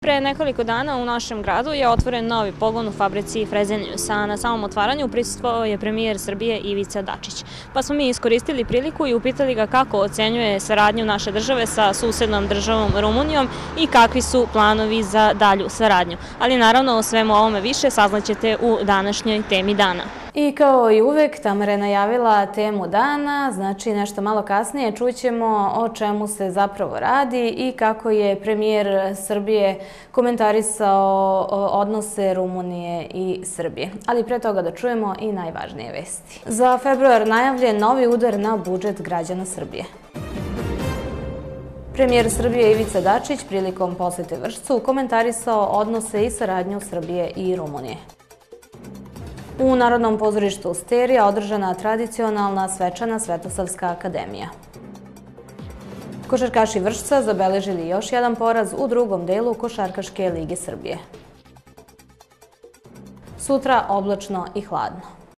Pre nekoliko dana u našem gradu je otvoren novi pogon u fabrici Fresenius, a na samom otvaranju prisustvovao je premijer Srbije Ivica Dačić. Pa smo mi iskoristili priliku i upitali ga kako ocenjuje saradnju naše države sa susednom državom Rumunijom i kakvi su planovi za dalju saradnju. Ali naravno o svemu ovome više saznaćete u današnjoj temi dana. I kao i uvek, Tamara je najavila temu dana, znači nešto malo kasnije čućemo o čemu se zapravo radi i kako je premijer Srbije komentarisao odnose Rumunije i Srbije. Ali pre toga da čujemo i najvažnije vesti. Za februar najavljen novi udar na budžet građana Srbije. Premijer Srbije Ivica Dačić prilikom posete Vršcu komentarisao odnose i saradnju Srbije i Rumunije. U Narodnom pozorištu Sterija održana tradicionalna svečana Svetosavska akademija. Košarkaši Vršca zabeležili još jedan poraz u drugom delu Košarkaške lige Srbije. Sutra oblačno i hladno.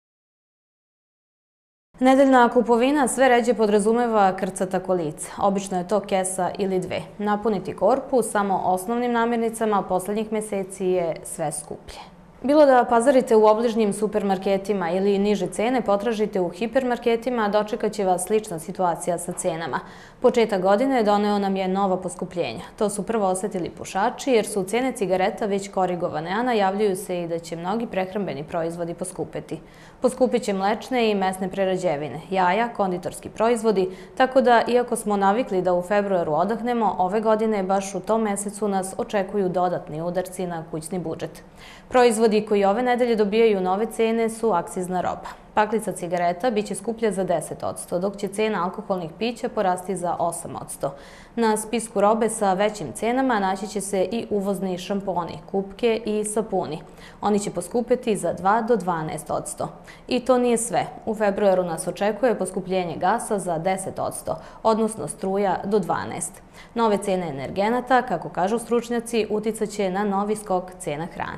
Nedeljna kupovina sve ređe podrazumeva krcata kolica. Obično je to kesa ili dve. Napuniti korpu samo osnovnim namirnicama poslednjih meseci je sve skuplje. Bilo da pazarite u obližnjim supermarketima ili niže cene potražite u hipermarketima, dočekat će vas slična situacija sa cenama. Početak godine doneo nam je nova poskupljenja. To su prvo osetili pušači jer su cene cigareta već korigovane, a najavljuju se i da će mnogi prehrambeni proizvodi poskupeti. Poskupit će mlečne i mesne prerađevine, jaja, konditorski proizvodi, tako da iako smo navikli da u februaru odahnemo, ove godine baš u tom mesecu nas očekuju dodatni udarci na kućni budžet. Proizvodi koji ove nedelje dobijaju nove cene su akcizna roba. Paklica cigareta biće skuplja za 10%, dok će cena alkoholnih pića porasti za 8%. Na spisku robe sa većim cenama naći će se i uvozni šamponi, kupke i sapuni. Oni će poskupeti za 2 do 12%. I to nije sve. U februaru nas očekuje poskupljenje gasa za 10%, odnosno struja do 12%. Nove cene energenata, kako kažu stručnjaci, uticaće na novi skok cena hrane.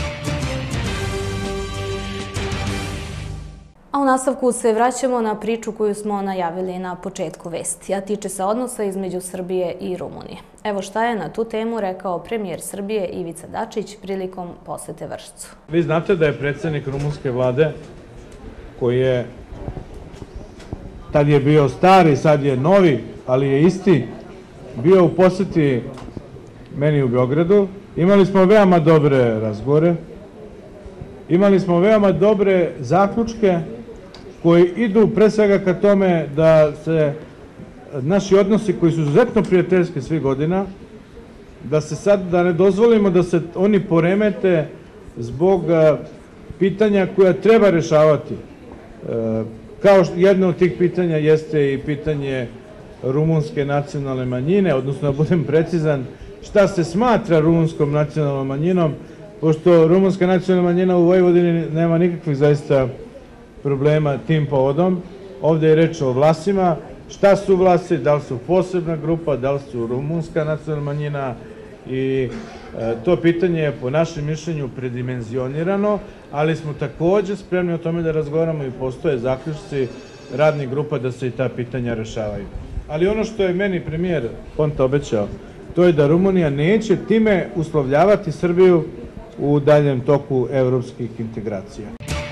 A u nastavku se vraćamo na priču koju smo najavili na početku vesti, a tiče se odnosa između Srbije i Rumunije. Evo šta je na tu temu rekao premijer Srbije Ivica Dačić prilikom posete Vršcu. Vi znate da je predsjednik rumunske vlade, koji je tad je bio stari, sad je novi, ali je isti, bio u poseti meni u Beogradu. Imali smo veoma dobre razgovore, imali smo veoma dobre zaključke koji idu pre svega ka tome da se naši odnosi koji su izuzetno prijateljski svih godina, da ne dozvolimo da se oni poremete zbog pitanja koja treba rešavati. Kao jedno od tih pitanja jeste i pitanje rumunske nacionalne manjine, odnosno da budem precizan, šta se smatra rumunskom nacionalnom manjinom, pošto rumunska nacionalna manjina u Vojvodini nema nikakvih zaista problema tim povodom. Ovde je reč o Vlasima. Šta su Vlasi, da li su posebna grupa, da li su rumunska nacionalna manjina i to pitanje je po našem mišljenju predimenzionirano, ali smo takođe spremni o tome da razgovaramo i postoje zaključci radnih grupa da se i ta pitanja rešavaju. Ali ono što je meni premijer Ponta obećao, to je da Rumunija neće time uslovljavati Srbiju u daljem toku evropskih integracija.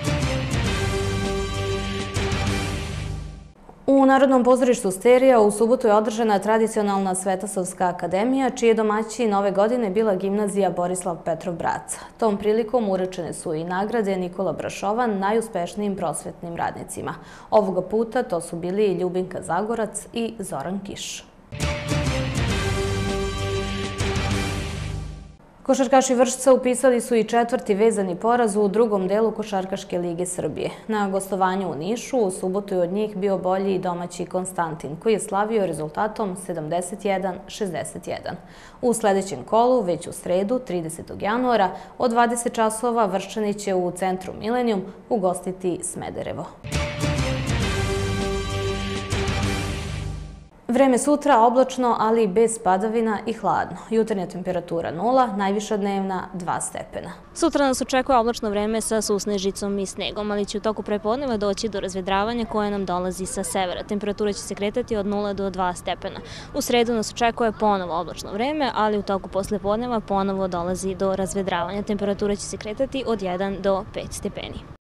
U Narodnom pozorištu Sterija u subotu je održana tradicionalna Svetosavska akademija, čije domaćin ove godine bila gimnazija Borislav Petrov Braca. Tom prilikom urečene su i nagrade Nikola Brašovan najuspešnijim prosvetnim radnicima. Ovoga puta to su bili Ljubinka Zagorac i Zoran Kiš. Košarkaši Vršca upisali su i četvrti vezani poraz u drugom delu Košarkaške lige Srbije. Na gostovanju u Nišu u subotu je od njih bio bolji i domaći Konstantin, koji je slavio rezultatom 71-61. U sledećem kolu, već u sredu, 30. januara, od 20 časova Vrščani će u centru Milenijum ugostiti Smederevo. Vreme sutra oblačno, ali bez padavina i hladno. Jutarnja temperatura 0, najviša dnevna 2 stepena. Sutra nas očekuje oblačno vreme sa susnežicom i snegom, ali će u toku prepodneva doći do razvedravanja koje nam dolazi sa severa. Temperatura će se kretati od 0 do 2 stepena. U sredu nas očekuje ponovo oblačno vreme, ali u toku poslepodneva ponovo dolazi do razvedravanja. Temperatura će se kretati od 1 do 5 stepeni.